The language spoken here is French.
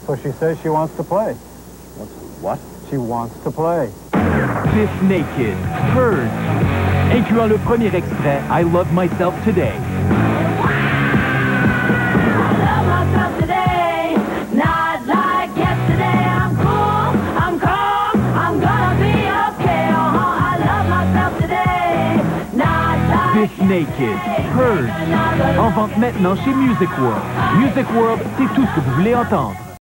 So she says she wants to play. What? She wants to play. Biff Naked, Purge, incluant le premier extrait, I Love Myself Today. Biff Naked, Purge, en vente maintenant chez Music World. Music World, c'est tout ce que vous voulez entendre.